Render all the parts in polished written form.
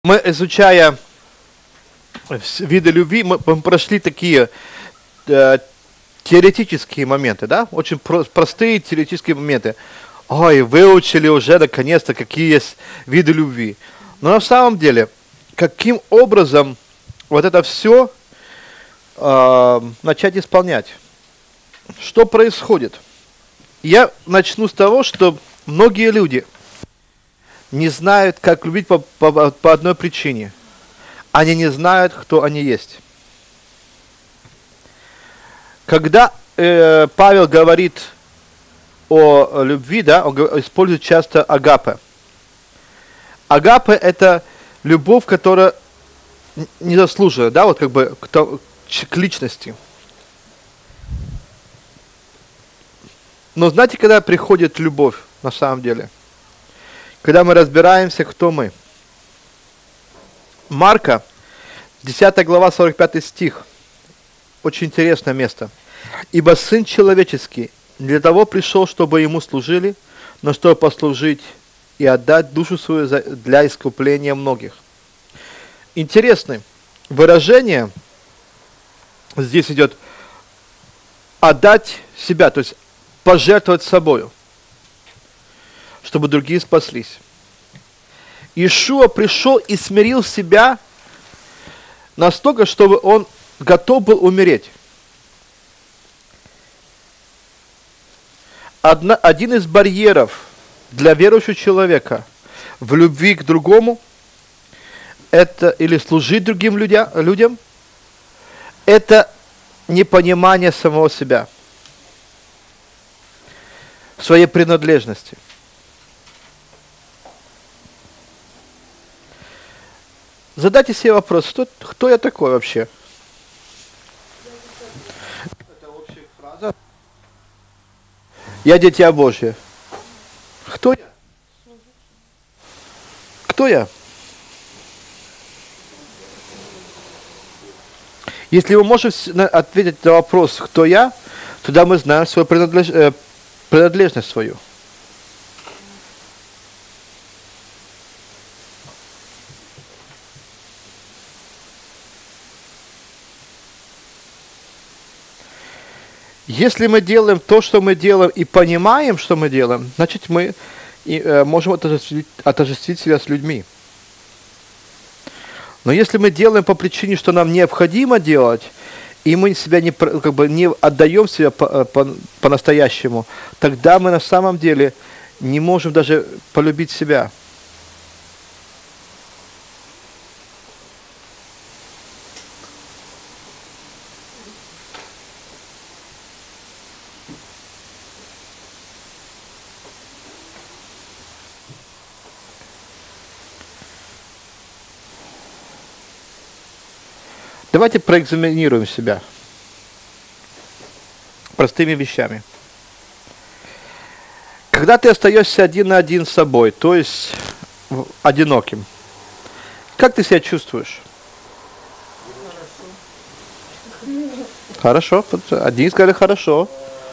Мы, изучая виды любви, мы прошли такие теоретические моменты, да? Очень простые теоретические моменты. Ой, выучили уже наконец-то, какие есть виды любви. Но на самом деле, каким образом вот это все начать исполнять? Что происходит? Я начну с того, что многие люди не знают, как любить по одной причине. Они не знают, кто они есть. Когда Павел говорит о любви, да, он использует часто агапе. Агапе – это любовь, которая не заслуживает, да, вот как бы к личности. Но знаете, когда приходит любовь на самом деле? Когда мы разбираемся, кто мы. Марка, 10 глава, 45 стих. Очень интересное место. «Ибо Сын Человеческий не для того пришел, чтобы Ему служили, но чтобы послужить и отдать душу свою для искупления многих». Интересное выражение здесь идет «отдать себя», то есть пожертвовать собою, чтобы другие спаслись. Иешуа пришел и смирил себя настолько, чтобы он готов был умереть. Один из барьеров для верующего человека в любви к другому, это или служить другим людям, это непонимание самого себя, своей принадлежности. Задайте себе вопрос, кто я такой вообще? Это общая фраза. Я дитя Божье. Кто я? Кто я? Если мы можем ответить на вопрос, кто я, тогда мы знаем свою принадлежность свою. Если мы делаем то, что мы делаем, и понимаем, что мы делаем, значит, мы можем отождествить себя с людьми. Но если мы делаем по причине, что нам необходимо делать, и мы себя не отдаем себя по-настоящему, тогда мы на самом деле не можем даже полюбить себя. Давайте проэкзаменируем себя простыми вещами. Когда ты остаешься один на один с собой, то есть одиноким, как ты себя чувствуешь? Хорошо. Одни сказали хорошо.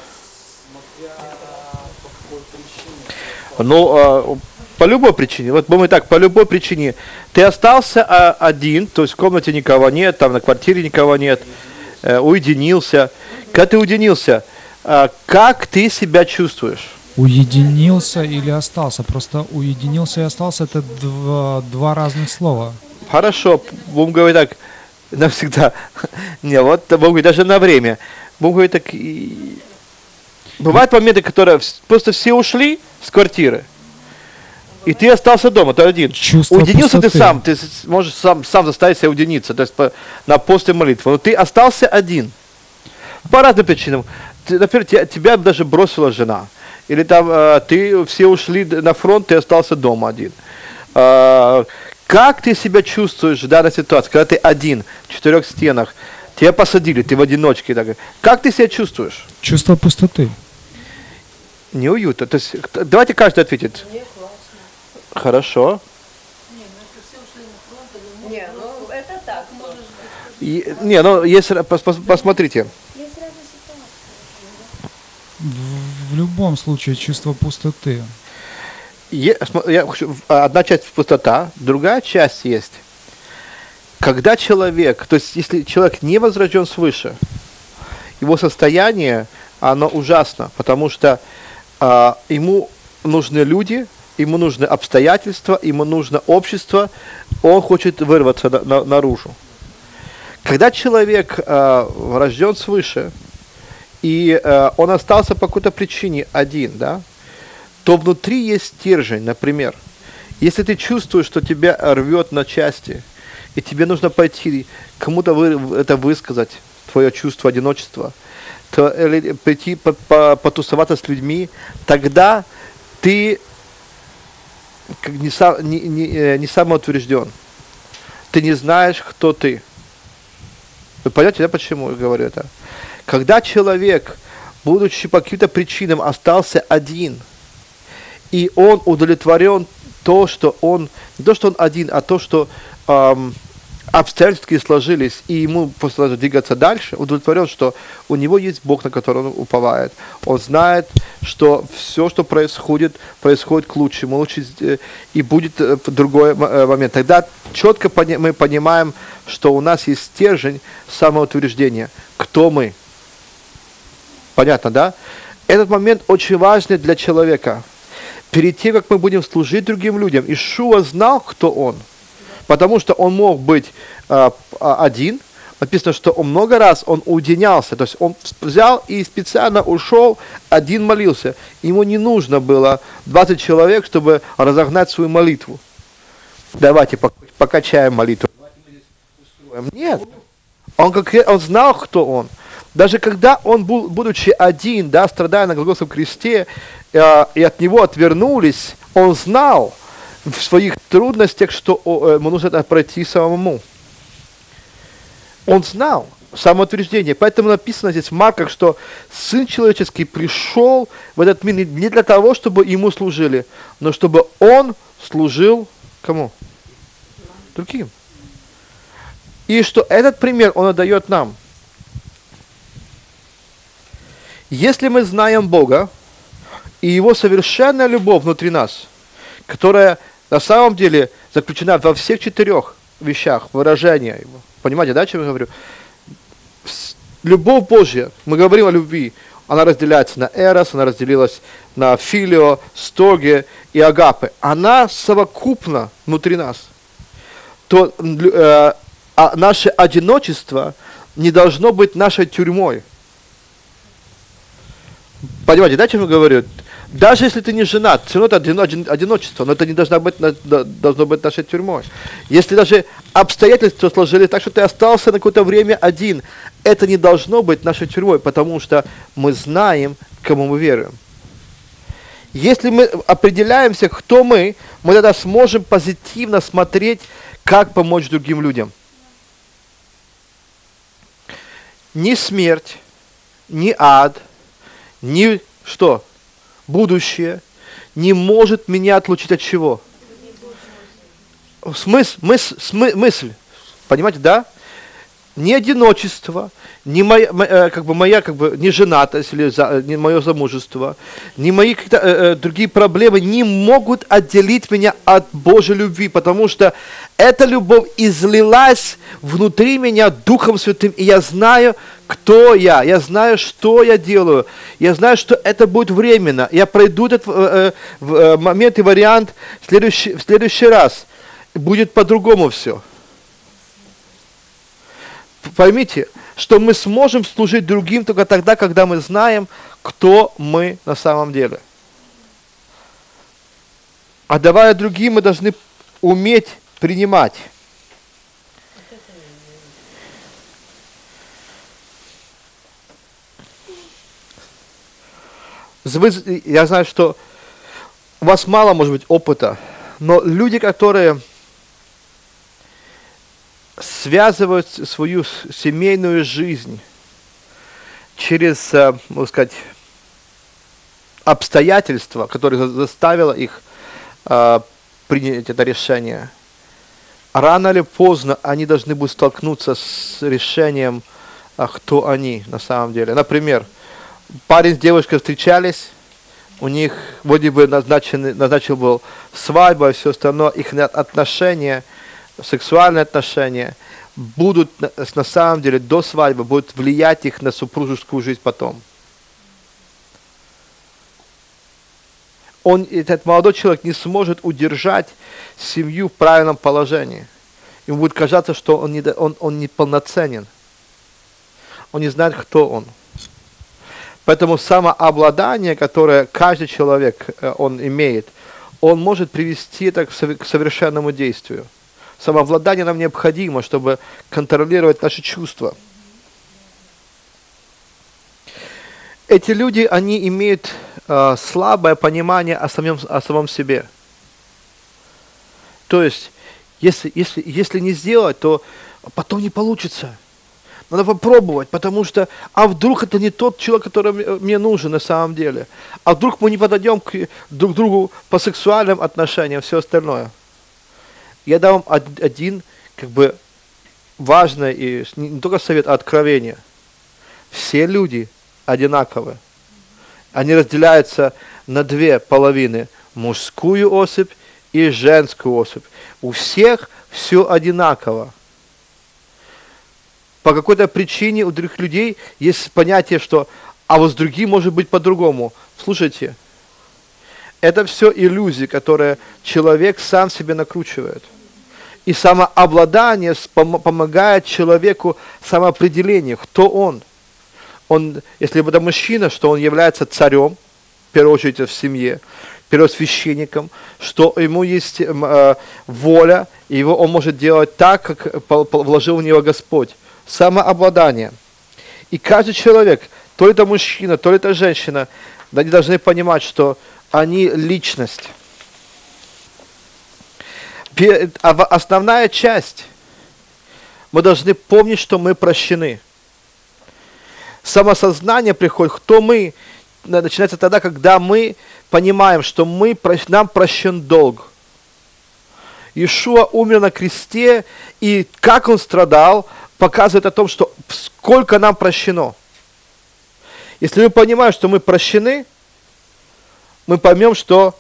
Ну, по любой причине, вот мы так, по любой причине, ты остался один, то есть в комнате никого нет, там на квартире никого нет, уединился. Когда ты уединился, как ты себя чувствуешь? Уединился или остался? Просто уединился и остался — это два разных слова. Хорошо, будем говорить так, навсегда. Не, вот будем говорить даже на время. Будем говорить так. Бывают моменты, которые просто все ушли с квартиры, и ты остался дома, ты один. Чувство Уединился пустоты. ты можешь сам заставить себя уединиться, то есть на после молитвы. Но ты остался один. По разным причинам. Например, тебя даже бросила жена. Или там все ушли на фронт, ты остался дома один. Как ты себя чувствуешь в данной ситуации, когда ты один, в 4 стенах, тебя посадили, ты в одиночке. Как ты себя чувствуешь? Чувство пустоты. Неуютно. То есть, давайте каждый ответит. Хорошо. Не, ну это так. Если посмотрите. В любом случае чувство пустоты. Одна часть пустота, другая часть есть. Когда человек, то есть если человек не возрожден свыше, его состояние, оно ужасно, потому что ему нужны люди, ему нужны обстоятельства, ему нужно общество, он хочет вырваться наружу. Когда человек рожден свыше, и он остался по какой-то причине один, да, то внутри есть стержень, например. Если ты чувствуешь, что тебя рвет на части, и тебе нужно пойти кому-то это высказать, твое чувство одиночества, то, или прийти потусоваться с людьми, тогда ты не самоутвержден. Ты не знаешь, кто ты. Вы понимаете, да, почему я говорю это? Когда человек, будучи по каким-то причинам, остался один, и он удовлетворен то, что он, не то, что он один, а то, что обстоятельства сложились, и ему просто двигаться дальше, удовлетворен, что у него есть Бог, на которого он уповает. Он знает, что все, что происходит, происходит к лучшему, и будет в другой момент. Тогда четко мы понимаем, что у нас есть стержень самоутверждения. Кто мы? Понятно, да? Этот момент очень важный для человека. Перед тем, как мы будем служить другим людям, Иешуа знал, кто он. Потому что он мог быть один. Написано, что он много раз он уединялся. То есть он взял и специально ушел, один молился. Ему не нужно было 20 человек, чтобы разогнать свою молитву. Давайте покачаем молитву. Нет. Он знал, кто он. Даже когда он был, будучи один, да, страдая на Голгофском кресте, и от него отвернулись, он знал в своих трудностях, что ему нужно это пройти самому. Он знал самоутверждение. Поэтому написано здесь в Марках, что Сын Человеческий пришел в этот мир не для того, чтобы ему служили, но чтобы он служил кому? Другим. И что этот пример он отдает нам. Если мы знаем Бога и Его совершенная любовь внутри нас, которая на самом деле заключена во всех 4 вещах, выражения Его. Понимаете, да, о чем я говорю? Любовь Божья, мы говорим о любви, она разделяется на эрос, она разделилась на филио, стоге и агапе. Она совокупна внутри нас. То наше одиночество не должно быть нашей тюрьмой. Понимаете, да, о чем я говорю? Даже если ты не женат, все равно это одиночество, но это не должно быть нашей тюрьмой. Если даже обстоятельства сложились так, что ты остался на какое-то время один, это не должно быть нашей тюрьмой, потому что мы знаем, кому мы веруем. Если мы определяемся, кто мы тогда сможем позитивно смотреть, как помочь другим людям. Ни смерть, ни ад, ни что? Будущее не может меня отлучить от чего? Мысль. Понимаете, да? Ни одиночество, ни моя неженатость, или не мое замужество, ни мои какие-то другие проблемы не могут отделить меня от Божьей любви, потому что эта любовь излилась внутри меня Духом Святым, и я знаю, кто я знаю, что я делаю, я знаю, что это будет временно, я пройду этот момент и вариант в следующий раз, будет по-другому все. Поймите, что мы сможем служить другим только тогда, когда мы знаем, кто мы на самом деле. А давая другим, мы должны уметь принимать. Я знаю, что у вас мало, может быть, опыта, но люди, которые связывают свою семейную жизнь через, можно сказать, обстоятельства, которые заставило их принять это решение, рано или поздно они должны будут столкнуться с решением, кто они на самом деле. Например, парень с девушкой встречались, у них вроде бы назначен был свадьба и все остальное, их отношения, сексуальные отношения будут на самом деле до свадьбы, будут влиять их на супружескую жизнь потом. Этот молодой человек не сможет удержать семью в правильном положении. Ему будет казаться, что он неполноценен. Он не знает, кто он. Поэтому самообладание, которое каждый человек он имеет, он может привести это к совершенному действию. Самообладание нам необходимо, чтобы контролировать наши чувства. Эти люди, они имеют слабое понимание о самом себе. То есть, если не сделать, то потом не получится. Надо попробовать, потому что, а вдруг это не тот человек, который мне нужен на самом деле. А вдруг мы не подойдем друг к другу по сексуальным отношениям, все остальное. Я дам вам один, важный, и не только совет, а откровение. Все люди одинаковы. Они разделяются на две половины. Мужскую особь и женскую особь. У всех все одинаково. По какой-то причине у других людей есть понятие, что а вот с другим может быть по-другому. Слушайте, это все иллюзии, которые человек сам себе накручивает. И самообладание помогает человеку самоопределению, кто он. Если это мужчина, что он является царем, в первую очередь в семье, первосвященником, что ему есть воля, и он может делать так, как вложил в него Господь. Самообладание. И каждый человек, то ли это мужчина, то ли это женщина, они должны понимать, что они личность. Основная часть. Мы должны помнить, что мы прощены. Самосознание приходит, кто мы, начинается тогда, когда мы понимаем, что нам прощен долг. Иешуа умер на кресте, и как он страдал, показывает о том, что сколько нам прощено. Если мы понимаем, что мы прощены, мы поймем, что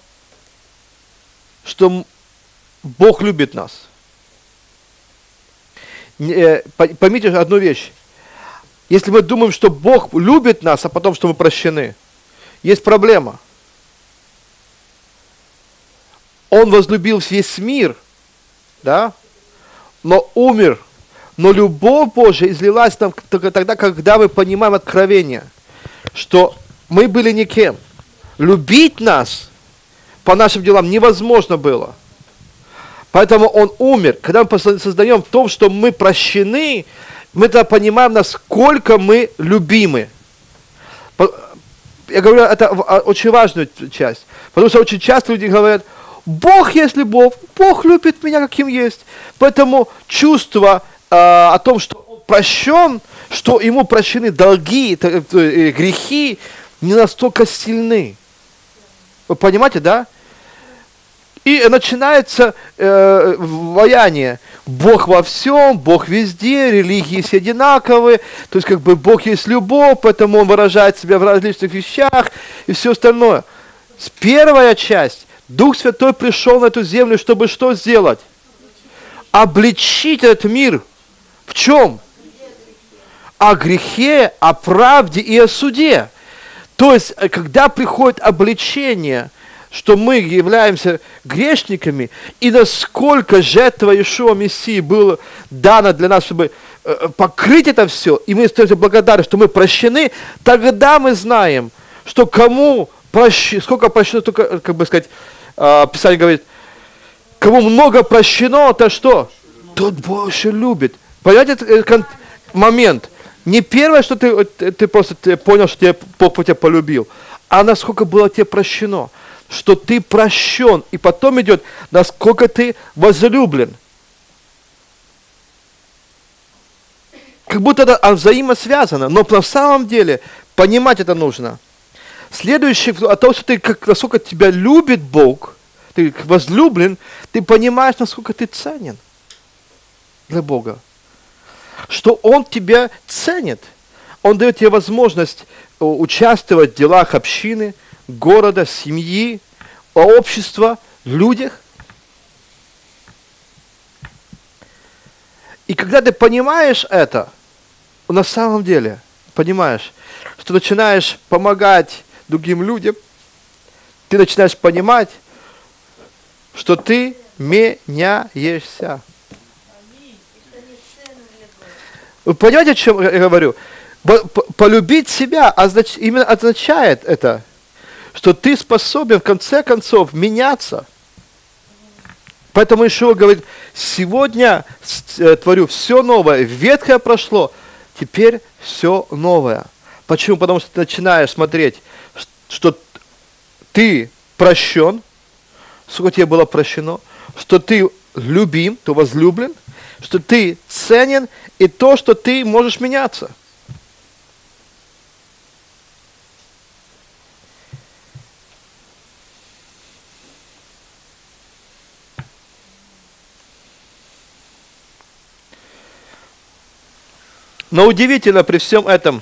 Бог любит нас. Поймите одну вещь. Если мы думаем, что Бог любит нас, а потом, что мы прощены, есть проблема. Он возлюбил весь мир, да, но умер. Но любовь Божия излилась нам только тогда, когда мы понимаем откровение, что мы были никем. Любить нас по нашим делам невозможно было. Поэтому Он умер. Когда мы создаем в том, что мы прощены, мы тогда понимаем, насколько мы любимы. Я говорю, это очень важная часть. Потому что очень часто люди говорят, Бог есть любовь, Бог любит меня, каким есть. Поэтому чувство о том, что он прощен, что ему прощены долги, грехи, не настолько сильны. Вы понимаете, да? И начинается ваяние. Бог во всем, Бог везде, религии все одинаковые, то есть Бог есть любовь, поэтому Он выражает себя в различных вещах и все остальное. Первая часть. Дух Святой пришел на эту землю, чтобы что сделать? Обличить этот мир. В чем? О грехе, о правде и о суде. То есть, когда приходит обличение, что мы являемся грешниками, и насколько жертва Иешуа Мессии была дана для нас, чтобы покрыть это все, и мы остаемся благодарны, что мы прощены, тогда мы знаем, что кому сколько прощено, только, Писание говорит, кому много прощено, то что? Тот больше любит. Понимаете этот момент? Не первое, что ты просто понял, что Бог тебя полюбил, а насколько было тебе прощено. Что ты прощен, и потом идет, насколько ты возлюблен. Как будто это взаимосвязано, но на самом деле понимать это нужно. Следующее, о том, что насколько тебя любит Бог, ты возлюблен, ты понимаешь, насколько ты ценен для Бога. Что Он тебя ценит. Он дает тебе возможность участвовать в делах общины, города, семьи, общества, людях. И когда ты понимаешь это, на самом деле, понимаешь, что начинаешь помогать другим людям, ты начинаешь понимать, что ты меняешься. Вы понимаете, о чем я говорю? Полюбить себя именно означает это, что ты способен в конце концов меняться. Поэтому Иешуа говорит, сегодня творю все новое, ветхое прошло, теперь все новое. Почему? Потому что ты начинаешь смотреть, что ты прощен, сколько тебе было прощено, что ты любим, ты возлюблен, что ты ценен, и то, что ты можешь меняться. Но удивительно при всем этом,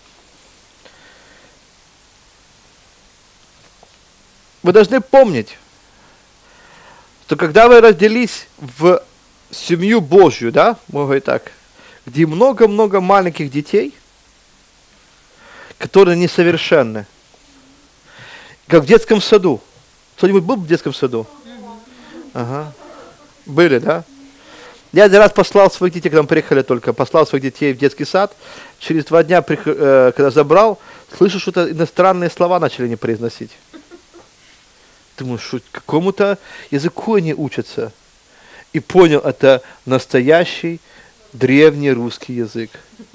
вы должны помнить, что когда вы родились в семью Божью, да, можно и так, где много-много маленьких детей, которые несовершенны, как в детском саду. Кто-нибудь был в детском саду? Ага. Были, да? Я один раз послал своих детей, когда мы приехали только, послал своих детей в детский сад. Через 2 дня, когда забрал, слышу, что-то иностранные слова начали не произносить. Думаю, что какому-то языку они учатся. И понял, это настоящий древний русский язык.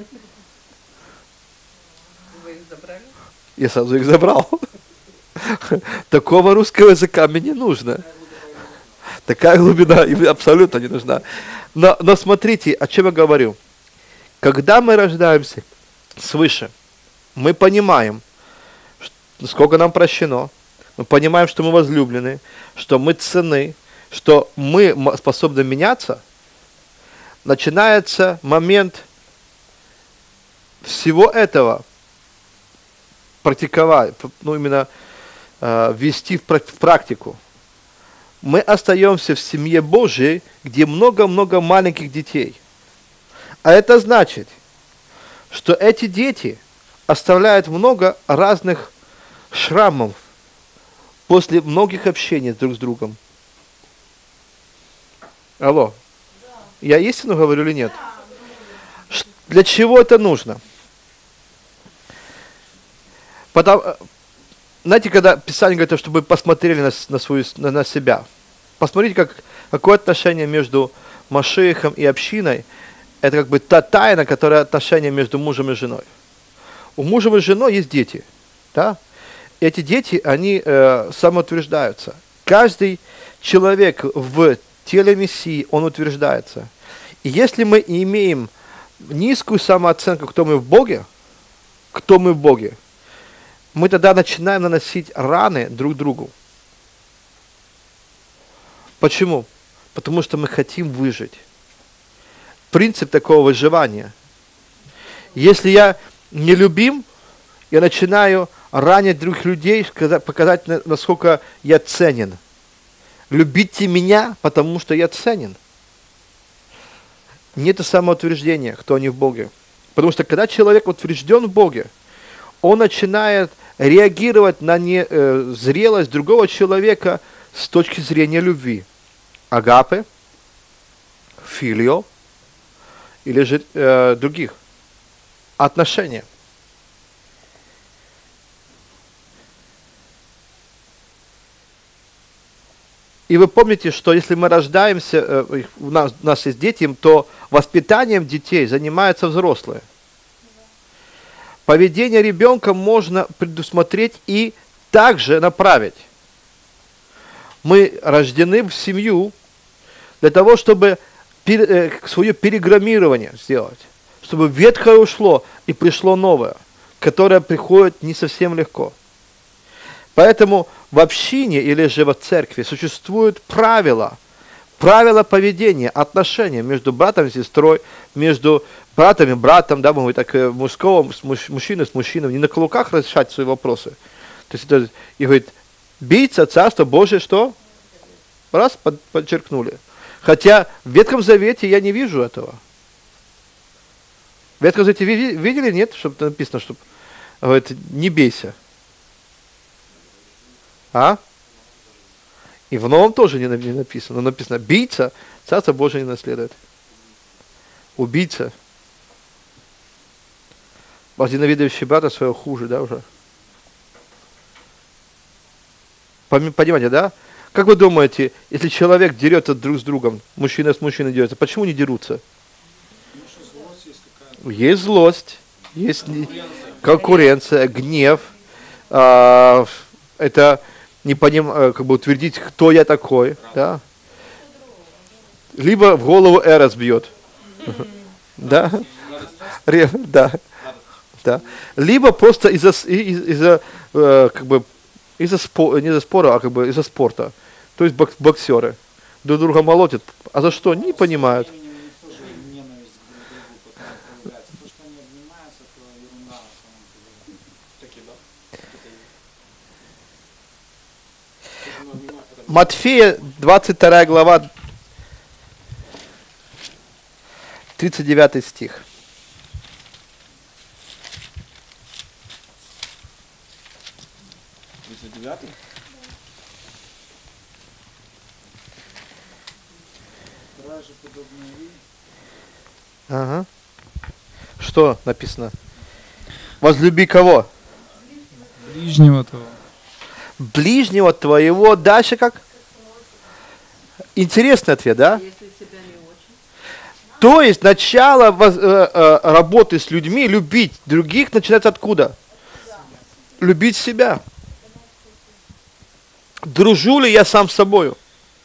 Вы их забрали? Я сразу их забрал. Такого русского языка мне не нужно. Такая глубина им абсолютно не нужна. Но смотрите, о чем я говорю. Когда мы рождаемся свыше, мы понимаем, сколько нам прощено, мы понимаем, что мы возлюблены, что мы ценны, что мы способны меняться. Начинается момент всего этого практиковать, именно ввести в практику. Мы остаемся в семье Божьей, где много-много маленьких детей. А это значит, что эти дети оставляют много разных шрамов после многих общений друг с другом. Алло. Я истину говорю или нет? Для чего это нужно? Знаете, когда Писание говорит, чтобы посмотрели на себя. Посмотрите, какое отношение между Машиахом и общиной. Это как бы та тайна, которая отношение между мужем и женой. У мужа и жены есть дети. Да? Эти дети, они самоутверждаются. Каждый человек в теле Мессии, он утверждается. И если мы имеем низкую самооценку, кто мы в Боге, мы тогда начинаем наносить раны друг другу. Почему? Потому что мы хотим выжить. Принцип такого выживания. Если я не любим, я начинаю ранить других людей, показать, насколько я ценен. Любите меня, потому что я ценен. Нет самоутверждения, кто не в Боге. Потому что когда человек утвержден в Боге, он начинает реагировать на зрелость другого человека с точки зрения любви. Агапе, филио или же других отношений. И вы помните, что если мы рождаемся, у нас есть дети, то воспитанием детей занимаются взрослые. Поведение ребенка можно предусмотреть и также направить. Мы рождены в семью для того, чтобы свое переграммирование сделать, чтобы ветхое ушло и пришло новое, которое приходит не совсем легко. Поэтому в общине или же в церкви существуют правила поведения, отношения между братом и сестрой, между братом и братом, да, мы так мужского, мужчины с мужчиной, не на каблуках решать свои вопросы. То есть это, и говорит, бийца, царство Божие, что? Раз, подчеркнули. Хотя в Ветхом Завете я не вижу этого. В Ветхом Завете видели, нет, чтобы написано, чтобы, говорит, не бейся. А? И в Новом тоже не написано. Но написано, бийца, царство Божие не наследует. Убийца. Возненавидящий брата своего хуже, да, уже? Понимаете, да? Как вы думаете, если человек дерется друг с другом, мужчина с мужчиной дерется, почему не дерутся? Есть злость, есть конкуренция, гнев. Это не как бы утвердить, кто я такой, да? Либо в голову Эрос бьет, да, да, да. Либо просто из-за как бы из-за не из-за спора, а как бы из-за спорта. То есть боксеры друг друга молотят, а за что не понимают. Матфея, 22 глава, 39 стих. Ага. Что написано? Возлюби кого? Ближнего твоего. Ближнего твоего. Дальше как? Интересный ответ, да? Если себя не очень. То есть начало работы с людьми, любить других, начинается откуда? Любить себя. Дружу ли я сам с собою?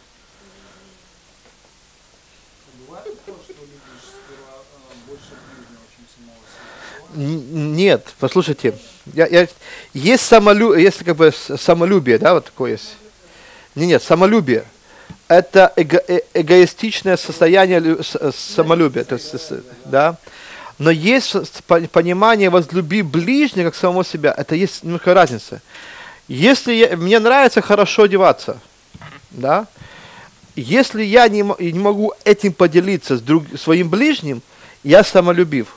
Нет, послушайте, есть самолюбие, есть как бы самолюбие, да, вот такое есть. Нет, самолюбие. Это эгоистичное состояние самолюбия, то есть, да. Но есть понимание возлюби ближнего как самого себя. Это есть немножко разница. Если мне нравится хорошо одеваться, да, если я не могу этим поделиться с своим ближним, я самолюбив.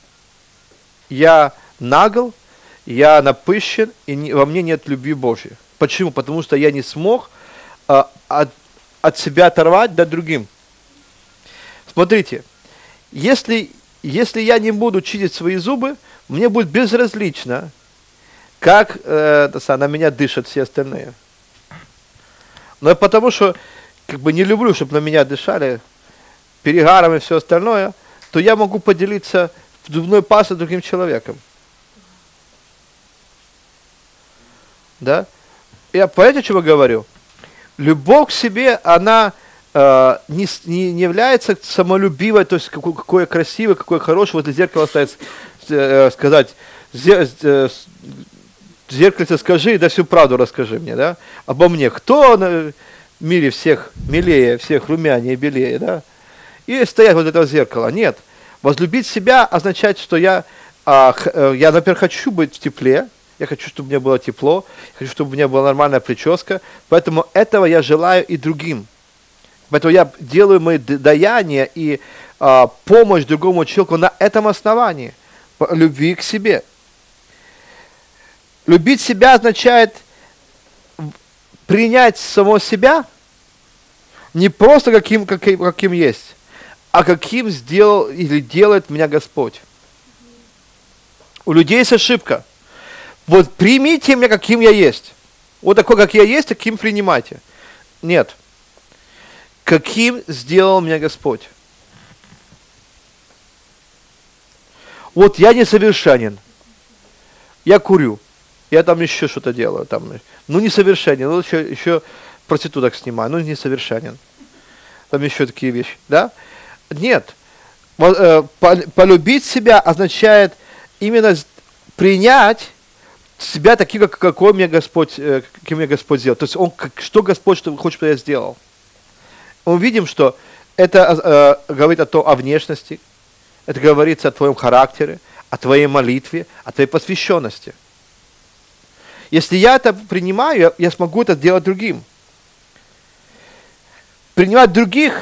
Я нагл, я напыщен, и во мне нет любви Божьей. Почему? Потому что я не смог от себя оторвать до другим. Смотрите, если я не буду чистить свои зубы, мне будет безразлично, как на меня дышат все остальные. Но потому что как бы не люблю, чтобы на меня дышали перегаром и все остальное, то я могу поделиться зубной пастой с другим человеком. Да? Я понимаете, о чем я говорю? Любовь к себе, она не является самолюбивой, то есть какое красивое, какое хорошее, возле зеркала стоит сказать, зеркальце скажи, да всю правду расскажи мне, да, обо мне. Кто в мире всех милее, всех румянее, белее, да? И стоять вот этого зеркала. Нет. Возлюбить себя означает, что я, например, хочу быть в тепле, я хочу, чтобы мне было тепло, я хочу, чтобы у меня была нормальная прическа, поэтому этого я желаю и другим. Поэтому я делаю мои даяния и помощь другому человеку на этом основании, любви к себе. Любить себя означает принять самого себя не просто каким есть, а каким сделал или делает меня Господь. У людей есть ошибка. Вот примите меня, каким я есть. Вот такой, как я есть, таким принимайте. Нет. Каким сделал меня Господь. Вот я несовершенен. Я курю. Я там еще что-то делаю. Несовершенен. Ну, еще проституток снимаю. Несовершенен. Там еще такие вещи. Да? Нет. Полюбить себя означает именно принять себя таким, каким меня Господь сделал. То есть что Господь хочет, чтобы я сделал. Мы видим, что это говорит о внешности, это говорится о твоем характере, о твоей молитве, о твоей посвященности. Если я это принимаю, я смогу это сделать другим. Принимать других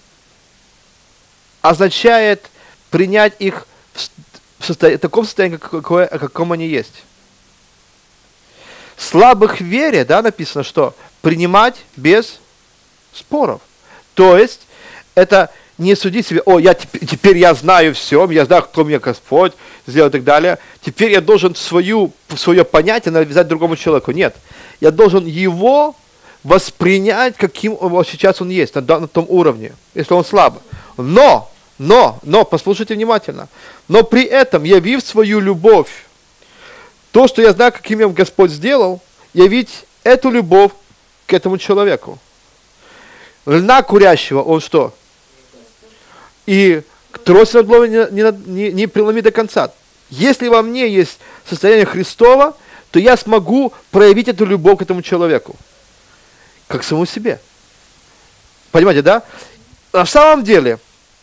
означает принять их в таком состоянии, каком они есть. Слабых в вере, да, написано, что принимать без споров. То есть, это не судить себе, теперь я знаю все, я знаю, кто мне Господь сделал и так далее. Теперь я должен свое понятие навязать другому человеку. Нет, я должен его воспринять, каким сейчас он есть, на том уровне, если он слабый. Но, послушайте внимательно, но при этом, явив свою любовь, то, что я знаю, каким я Господь сделал, явить эту любовь к этому человеку. Льна курящего, он что? И трость над головой не преломи до конца. Если во мне есть состояние Христова, то я смогу проявить эту любовь к этому человеку. Как самому себе. Понимаете, да? На самом деле,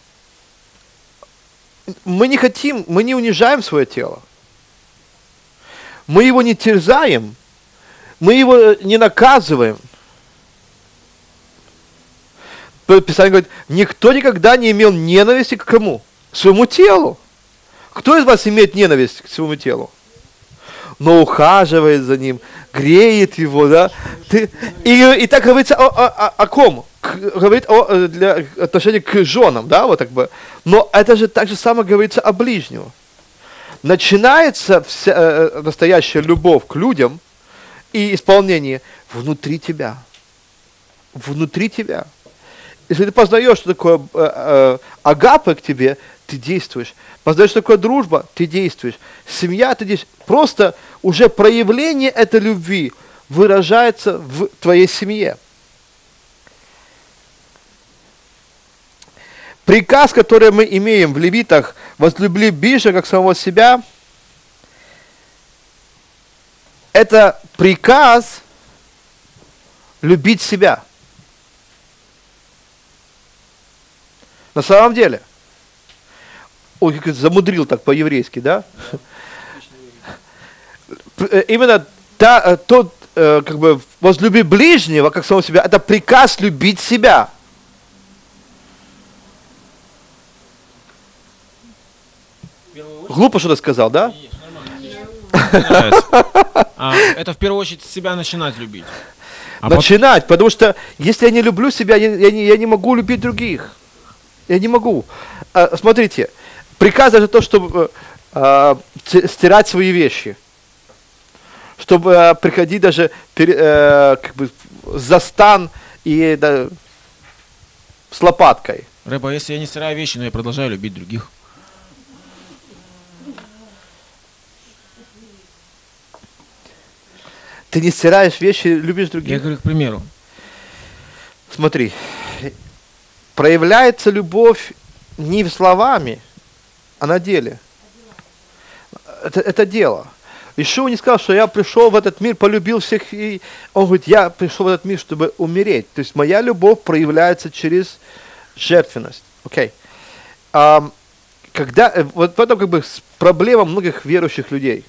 мы не унижаем свое тело. Мы его не терзаем. Мы его не наказываем. Писание говорит, никто никогда не имел ненависти к кому? К своему телу. Кто из вас имеет ненависть к своему телу? Но ухаживает за ним, греет его, да? И так говорится о ком? Говорит для отношения к женам, да, вот так бы. Но это же так же самое говорится о ближнем. Начинается настоящая любовь к людям и исполнение внутри тебя. Внутри тебя. Если ты познаешь, что такое агапе к тебе, ты действуешь. Познаешь, что такое дружба, ты действуешь. Семья, ты действуешь. Просто уже проявление этой любви выражается в твоей семье. Приказ, который мы имеем в Левитах, возлюби ближнего, как самого себя, это приказ любить себя. На самом деле. Ой, как замудрил так по-еврейски, да? Именно тот, как бы, возлюби ближнего, как самого себя, это приказ любить себя. Глупо что-то сказал, да? Это в первую очередь себя начинать любить. Начинать, потому что если я не люблю себя, я не могу любить других. Я не могу. Смотрите, приказ даже то, чтобы стирать свои вещи. Чтобы приходить даже как бы, за стан и с лопаткой. Рэба, если я не стираю вещи, но я продолжаю любить других. Ты не стираешь вещи, любишь других? Я говорю, к примеру. Смотри. Проявляется любовь не словами, а на деле. Это дело. Ишуа не сказал, что я пришел в этот мир, полюбил всех. И он говорит, я пришел в этот мир, чтобы умереть. То есть моя любовь проявляется через жертвенность. Окей. Вот в этом как бы проблема многих верующих людей.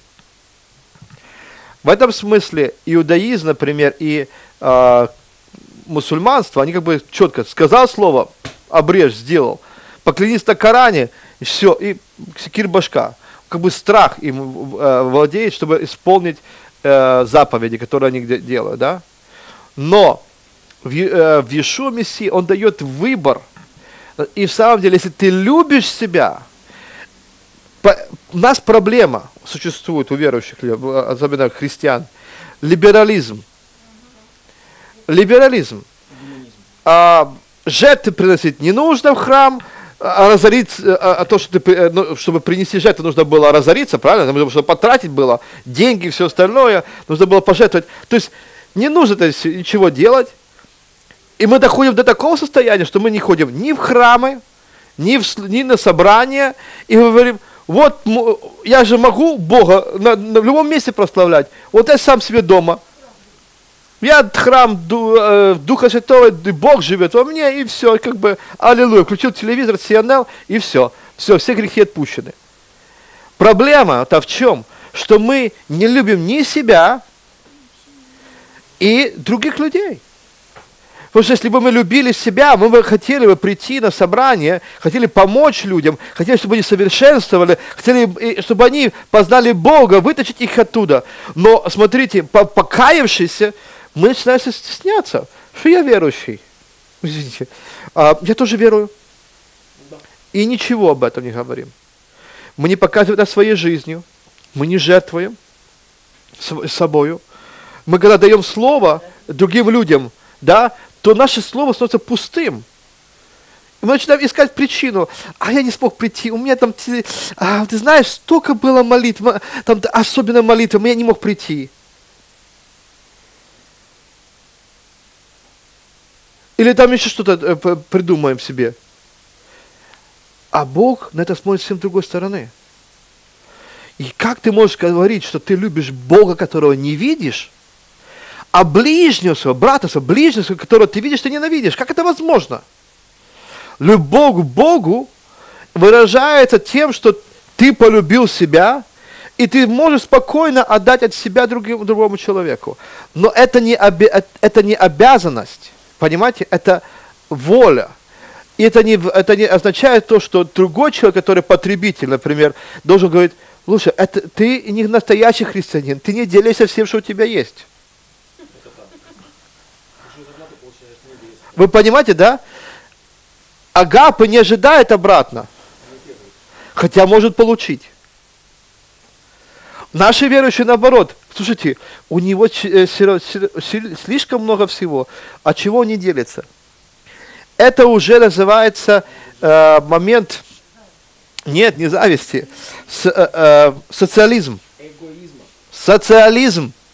В этом смысле иудаизм, например, и мусульманство, они как бы четко сказал слово, обрежь, сделал, поклянись на Коране, и все, и секир башка. Как бы страх им владеет, чтобы исполнить заповеди, которые они делают, да? Но в Иешуа Мессии он дает выбор. И в самом деле, если ты любишь себя, у нас проблема существует у верующих, особенно христиан, либерализм. Либерализм. Жертвы приносить не нужно в храм, чтобы принести жертву, нужно было разориться, правильно? Нужно было потратить было деньги, все остальное, нужно было пожертвовать. То есть не нужно ничего делать. И мы доходим до такого состояния, что мы не ходим ни в храмы, ни на собрания, и мы говорим, вот я же могу Бога в любом месте прославлять. Вот я сам себе дома. Я храм Духа Святого, Бог живет во мне, и все, как бы, аллилуйя. Включил телевизор, CNN, и все. Все грехи отпущены. Проблема-то в чем? Что мы не любим ни себя, и других людей. Потому что если бы мы любили себя, мы бы хотели бы прийти на собрание, хотели помочь людям, хотели, чтобы они совершенствовали, хотели, чтобы они познали Бога, вытащить их оттуда. Но, смотрите, покаявшиеся, мы начинаем стесняться, что я верующий. Извините, я тоже верую. И ничего об этом не говорим. Мы не показываем это своей жизнью, мы не жертвуем собою. Мы когда даем слово другим людям, да, то наше слово становится пустым. И мы начинаем искать причину. Я не смог прийти, у меня там, ты знаешь, столько было молитв, там особенно молитва, я не мог прийти. Или там еще что-то придумаем себе. А Бог на это смотрит с совсем другой стороны. И как ты можешь говорить, что ты любишь Бога, которого не видишь, а ближнего своего, брата своего, ближнего своего, которого ты видишь, ты ненавидишь? Как это возможно? Любовь к Богу выражается тем, что ты полюбил себя, и ты можешь спокойно отдать от себя другому человеку. Но это не обязанность, понимаете? Это воля. И это не означает то, что другой человек, который потребитель, например, должен говорить: слушай, ты не настоящий христианин, ты не делишься всем, что у тебя есть. Вы понимаете, да? Агапы не ожидает обратно, хотя может получить. Наши верующие наоборот. Слушайте, у него слишком много всего, от чего он не делится. Это уже называется момент, нет, не зависти, социализм. Социализм.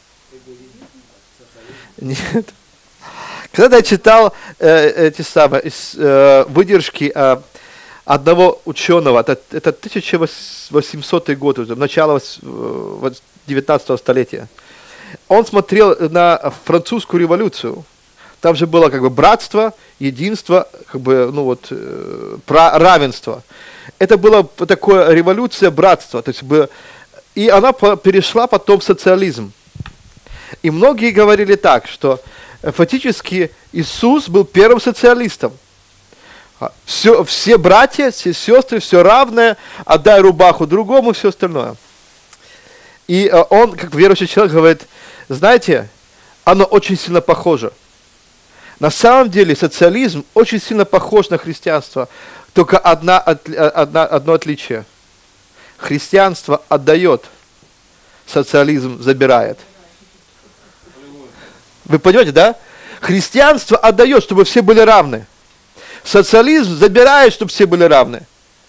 Нет. Когда я читал эти самые выдержки одного ученого, это 1800 год, уже, начало 19 столетия, он смотрел на французскую революцию. Там же было как бы братство, единство, как бы, равенство. Это была такая революция братства, то есть, и она перешла потом в социализм. И многие говорили так, что фактически Иисус был первым социалистом. Все братья, все сестры, все равное, отдай рубаху другому, все остальное. И он, как верующий человек, говорит: знаете, оно очень сильно похоже. На самом деле социализм очень сильно похож на христианство, только одно отличие. Христианство отдает, социализм забирает. Вы понимаете, да? Христианство отдает, чтобы все были равны. Социализм забирает, чтобы все были равны.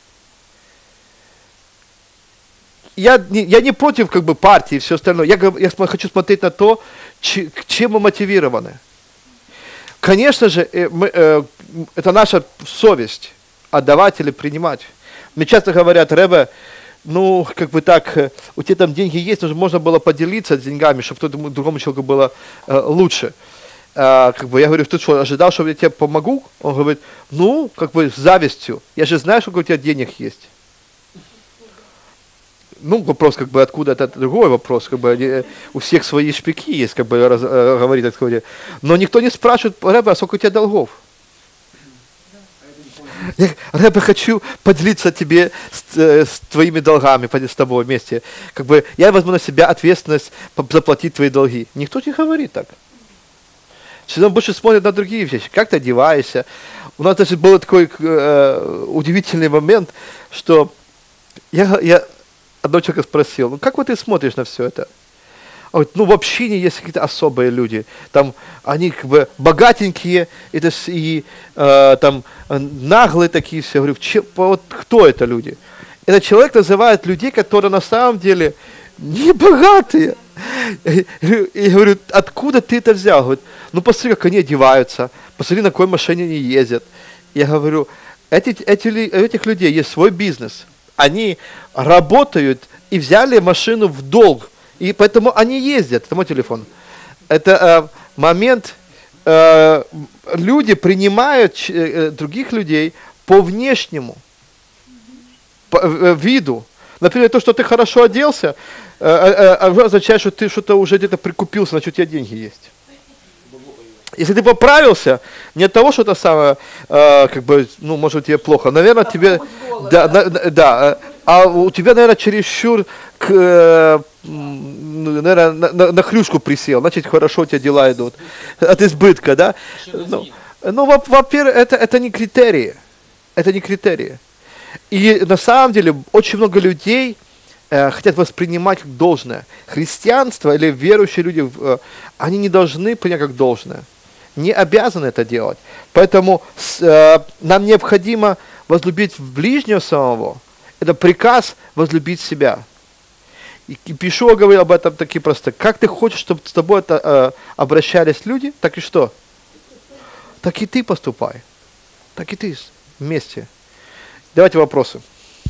Я не против как бы партии и все остальное. Я хочу смотреть на то, чем мы мотивированы. Конечно же, это наша совесть отдавать или принимать. Мне часто говорят: Ребе, как бы так, у тебя там деньги есть, но можно было поделиться деньгами, чтобы кто-то другому человеку было лучше. Как бы я говорю: ты что, ожидал, что я тебе помогу? Он говорит: как бы с завистью. Я же знаю, сколько у тебя денег есть. Вопрос, как бы, откуда, это другой вопрос, как бы, у всех свои шпики есть, как бы, говорит откуда. Но никто не спрашивает: Ребе, а сколько у тебя долгов? Ребе, хочу поделиться тебе с твоими долгами, с тобой вместе. Как бы, я возьму на себя ответственность заплатить твои долги. Никто не говорит так. Всегда больше смотрят на другие вещи. Как ты одеваешься? У нас даже был такой удивительный момент, что я одного человека спросил: как вот ты смотришь на все это? Он говорит: в общине есть какие-то особые люди. Там они как бы богатенькие, там наглые такие все. Я говорю: кто это люди? Этот человек называет людей, которые на самом деле не богатые. Я говорю: откуда ты это взял? Говорит: посмотри, как они одеваются, посмотри, на какой машине они ездят. Я говорю: у этих людей есть свой бизнес. Они работают и взяли машину в долг. И поэтому они ездят. Это мой телефон. Это момент, люди принимают других людей по внешнему виду. Например, то, что ты хорошо оделся, означает, что ты что-то уже где-то прикупился, значит, у тебя деньги есть. Если ты поправился, не от того, что это самое, как бы, ну, может, тебе плохо, наверное, тебе, да, а у тебя, наверное, чересчур, наверное, на хрюшку присел, значит, хорошо у тебя дела идут, от избытка, да? Ну, во-первых, это не критерии, это не критерии. И на самом деле очень много людей хотят воспринимать как должное. Христианство или верующие люди, они не должны принять как должное. Не обязаны это делать. Поэтому нам необходимо возлюбить ближнего самого. Это приказ возлюбить себя. И Ишуа говорил об этом таки просто. Как ты хочешь, чтобы с тобой обращались люди, так и что? Так и ты поступай. Так и ты вместе. Давайте вопросы.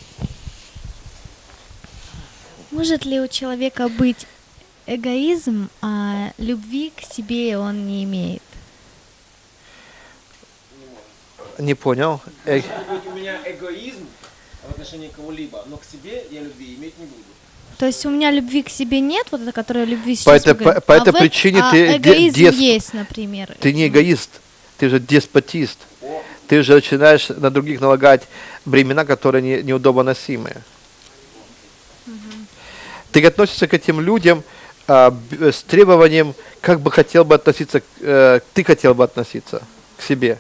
Может ли у человека быть эгоизм, а любви к себе он не имеет? Не понял. У меня эгоизм в отношении кого-либо, но к себе я любви иметь не буду. То есть у меня любви к себе нет, вот это, которая любви По сейчас этой причине ты эгоизм есть, например. Ты не эгоист, ты же деспотист. Ты же начинаешь на других налагать бремена, которые неудобно носимые. Ты относишься к этим людям с требованием, как бы хотел бы относиться, ты хотел бы относиться к себе.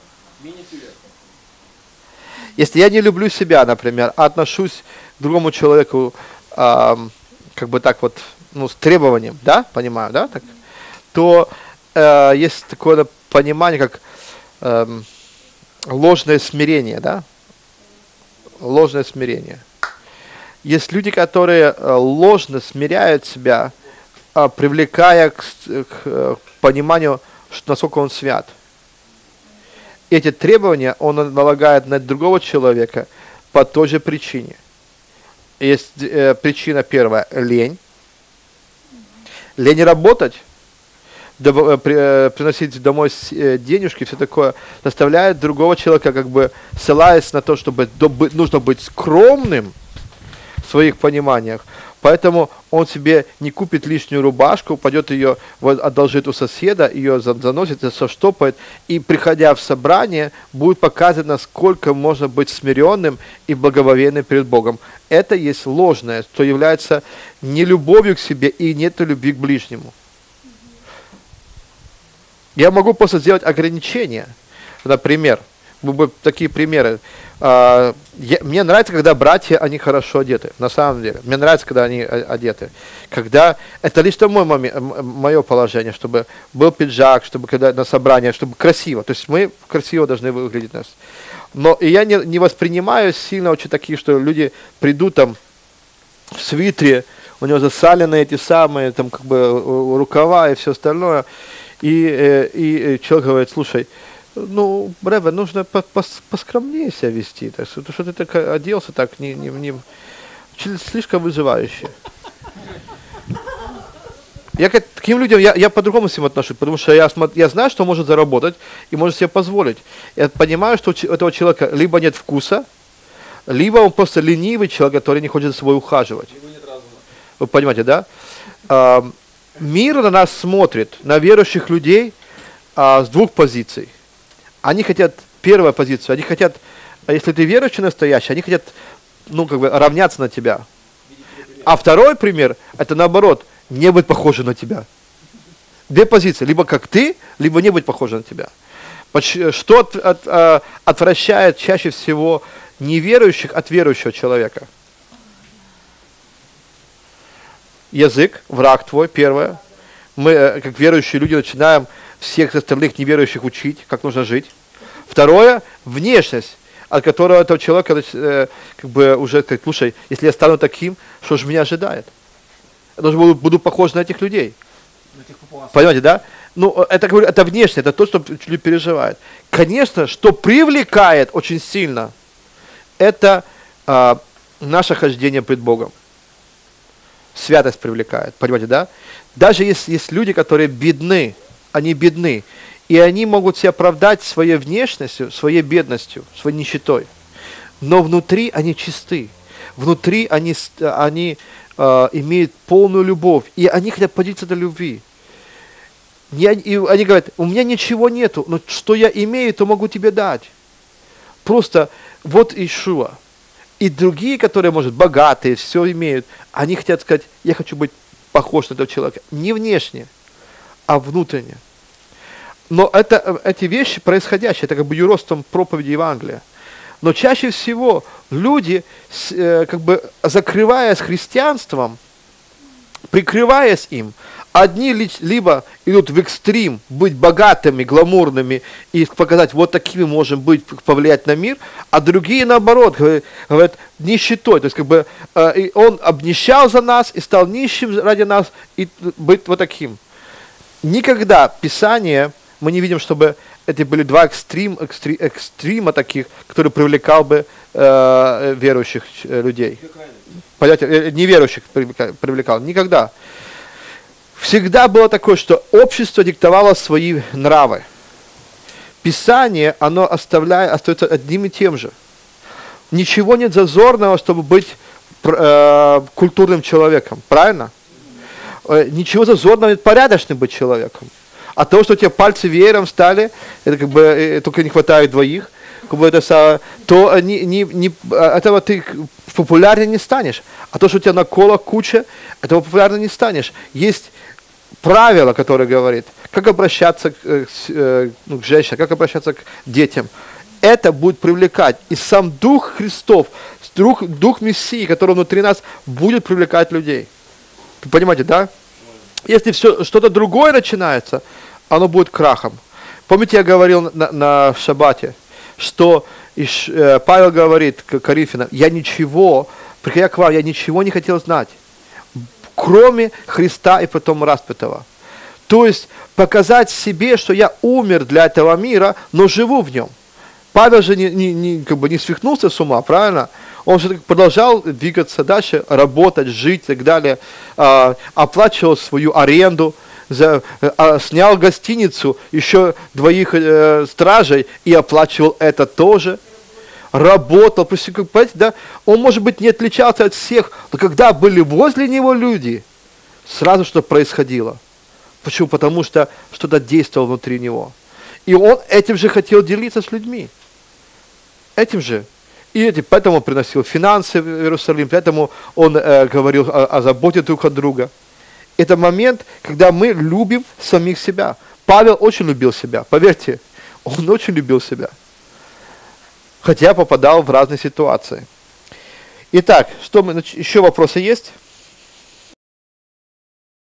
Если я не люблю себя, например, а отношусь к другому человеку, как бы так вот, ну, с требованием, да, понимаю, да, так, то есть такое понимание, как ложное смирение, да, ложное смирение. Есть люди, которые ложно смиряют себя, привлекая к пониманию, что насколько он свят. Эти требования он налагает на другого человека по той же причине. Есть причина первая – лень. Лень работать, приносить домой денежки, все такое, заставляет другого человека, как бы ссылаясь на то, чтобы нужно быть скромным в своих пониманиях. Поэтому он себе не купит лишнюю рубашку, пойдет ее, одолжит у соседа, ее заносит, соштопает, и, приходя в собрание, будет показывать, насколько можно быть смиренным и благоговейным перед Богом. Это есть ложное, что является нелюбовью к себе и нет любви к ближнему. Я могу просто сделать ограничения. Например, такие примеры. Мне нравится, когда братья, они хорошо одеты, на самом деле. Мне нравится, когда они одеты. Когда это лишь мое положение, чтобы был пиджак, чтобы когда на собрание, чтобы красиво. То есть мы красиво должны выглядеть нас. Но и я не воспринимаю сильно очень такие, что люди придут там в свитере, у него засалены эти самые, там как бы рукава и все остальное. И человек говорит: слушай, ну, Рэбе, нужно поскромнее себя вести. Так что ты так оделся так, слишком вызывающе. Я к таким людям, я по-другому с ним отношусь, потому что я знаю, что он может заработать и может себе позволить. Я понимаю, что у этого человека либо нет вкуса, либо он просто ленивый человек, который не хочет за собой ухаживать. Вы понимаете, да? Мир на нас смотрит, на верующих людей, с двух позиций. Они хотят, первая позиция, они хотят, если ты верующий настоящий, они хотят, ну, как бы равняться на тебя. А второй пример, это наоборот, не быть похожим на тебя. Две позиции, либо как ты, либо не быть похожим на тебя. Что отвращает чаще всего неверующих от верующего человека? Язык, враг твой, первое. Мы, как верующие люди, начинаем всех остальных неверующих учить, как нужно жить. Второе, внешность, от которого этого человека как бы уже сказать: слушай, если я стану таким, что же меня ожидает? Я тоже буду похож на этих людей. Понимаете, да? Ну, это внешне, это то, что люди переживают. Конечно, что привлекает очень сильно, это наше хождение пред Богом. Святость привлекает, понимаете, да? Даже если есть люди, которые бедны, они бедны, и они могут себя оправдать своей внешностью, своей бедностью, своей нищетой. Но внутри они чисты. Внутри они имеют полную любовь. И они хотят поделиться этой любви. И они говорят, у меня ничего нету, но что я имею, то могу тебе дать. Просто вот Иешуа. И другие, которые, может, богатые, все имеют, они хотят сказать, я хочу быть похож на этого человека. Не внешне, а внутренне. Но эти вещи происходящие, это как бы юродством проповеди Евангелия. Но чаще всего люди, как бы закрываясь христианством, прикрываясь им, одни либо идут в экстрим, быть богатыми, гламурными и показать, вот такими можем быть, повлиять на мир, а другие наоборот, говорят, нищетой. То есть как бы он обнищал за нас и стал нищим ради нас, и быть вот таким. Никогда Писание, мы не видим, чтобы эти были два экстрима таких, которые привлекал бы верующих людей. Понятие, неверующих привлекал. Никогда. Всегда было такое, что общество диктовало свои нравы. Писание, оно остается одним и тем же. Ничего нет зазорного, чтобы быть культурным человеком. Правильно? Ничего зазорного нет порядочным быть человеком. А то, что у тебя пальцы веером стали, это как бы только не хватает двоих, как бы это, то этого ты популярнее не станешь. А то, что у тебя наколок куча, этого популярно не станешь. Есть правило, которое говорит, как обращаться к женщинам, как обращаться к детям. Это будет привлекать. И сам Дух Христов, Дух Мессии, который внутри нас, будет привлекать людей. Вы понимаете, да? Если что-то другое начинается, оно будет крахом. Помните, я говорил на шаббате, что Павел говорит к Коринфянам, приходя к вам, я ничего не хотел знать, кроме Христа и потом распятого. То есть показать себе, что я умер для этого мира, но живу в нем. Павел же не свихнулся с ума, правильно? Он же продолжал двигаться дальше, работать, жить и так далее, оплачивал свою аренду, снял гостиницу, еще 2 стражей и оплачивал это тоже. Работал, понимаете, да? Он, может быть, не отличался от всех, но когда были возле него люди, сразу что-то происходило. Почему? Потому что что-то действовало внутри него. И он этим же хотел делиться с людьми. Этим же. И поэтому он приносил финансы в Иерусалим, поэтому он говорил о заботе друг от друга. Это момент, когда мы любим самих себя. Павел очень любил себя, поверьте, он очень любил себя. Хотя попадал в разные ситуации. Итак, еще вопросы есть?